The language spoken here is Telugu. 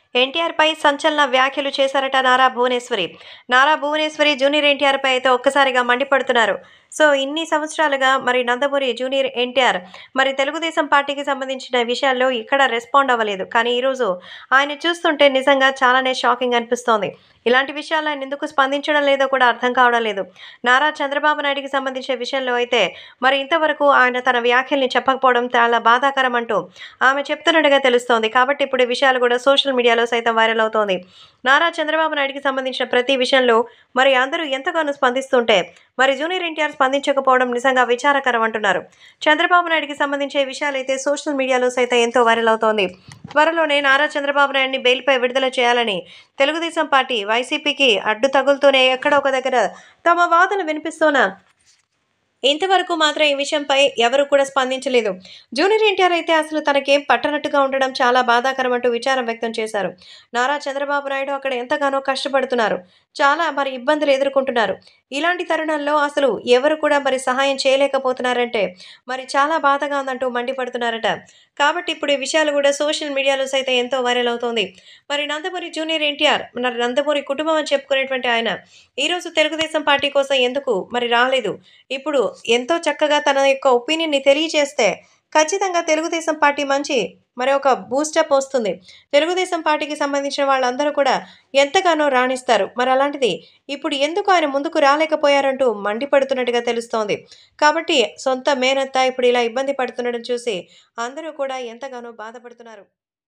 ఎన్టీఆర్ పై సంచలన వ్యాఖ్యలు చేశారట నారా భువనేశ్వరి. నారా భువనేశ్వరి జూనియర్ ఎన్టీఆర్ పై అయితే ఒక్కసారిగా మండిపడుతున్నారు. సో ఇన్ని సంవత్సరాలుగా మరి నందమూరి జూనియర్ ఎన్టీఆర్ మరి తెలుగుదేశం పార్టీకి సంబంధించిన విషయాల్లో ఇక్కడ రెస్పాండ్ అవ్వలేదు. కానీ ఈరోజు ఆయన చూస్తుంటే నిజంగా చాలానే షాకింగ్ అనిపిస్తోంది. ఇలాంటి విషయాల్లో ఆయన ఎందుకు స్పందించడం లేదో కూడా అర్థం కావడం లేదు. నారా చంద్రబాబు నాయుడికి సంబంధించిన విషయంలో అయితే మరి ఇంతవరకు ఆయన తన వ్యాఖ్యల్ని చెప్పకపోవడం చాలా బాధాకరం అంటూ ఆమె చెప్తున్నట్టుగా తెలుస్తోంది. కాబట్టి ఇప్పుడు ఈ విషయాలు కూడా సోషల్ మీడియాలో సైతం వైరల్ అవుతోంది. నారా చంద్రబాబు నాయుడికి సంబంధించిన ప్రతి విషయంలో మరి అందరూ ఎంతగానో స్పందిస్తుంటే మరి జూనియర్ ఎన్టీఆర్ స్పందించకపోవడం నిజంగా విచారకరం అంటున్నారు. చంద్రబాబు నాయుడికి సంబంధించే విషయాలైతే సోషల్ మీడియాలో సైతం ఎంతో వైరల్ అవుతోంది. త్వరలోనే నారా చంద్రబాబు నాయుడిని బెయిల్పై విడుదల చేయాలని తెలుగుదేశం పార్టీ వైసీపీకి అడ్డు తగులుతూనే ఎక్కడో ఒక దగ్గర తమ వాదన వినిపిస్తోన్న ఇంతవరకు మాత్రం ఈ విషయంపై ఎవరు కూడా స్పందించలేదు. జూనియర్ ఎన్టీఆర్ అయితే అసలు తనకేం పట్టనట్టుగా ఉండడం చాలా బాధాకరం అంటూ విచారం వ్యక్తం చేశారు. నారా చంద్రబాబు నాయుడు అక్కడ ఎంతగానో కష్టపడుతున్నారు, చాలా మరి ఇబ్బందులు ఎదుర్కొంటున్నారు. ఇలాంటి తరుణంలో అసలు ఎవరు కూడా మరి సహాయం చేయలేకపోతున్నారంటే మరి చాలా బాధగా ఉందంటూ మండిపడుతున్నారట. కాబట్టి ఇప్పుడు ఈ విషయాలు కూడా సోషల్ మీడియాలో సైతం ఎంతో వైరల్ అవుతోంది. మరి నందమూరి జూనియర్ ఎన్టీఆర్ మరి నందమూరి కుటుంబం అని చెప్పుకునేటువంటి ఆయన ఈరోజు తెలుగుదేశం పార్టీ కోసం ఎందుకు మరి రాలేదు? ఇప్పుడు ఎంతో చక్కగా తన యొక్క ఒపీనియన్ని తెలియజేస్తే ఖచ్చితంగా తెలుగుదేశం పార్టీ మంచి మరి ఒక బూస్టప్ వస్తుంది. తెలుగుదేశం పార్టీకి సంబంధించిన వాళ్ళందరూ కూడా ఎంతగానో రాణిస్తారు. మరి అలాంటిది ఇప్పుడు ఎందుకు ఆయన ముందుకు రాలేకపోయారంటూ మండిపడుతున్నట్టుగా తెలుస్తోంది. కాబట్టి సొంత మేనత్త ఇప్పుడు ఇలా ఇబ్బంది పడుతుండడం చూసి అందరూ కూడా ఎంతగానో బాధపడుతున్నారు.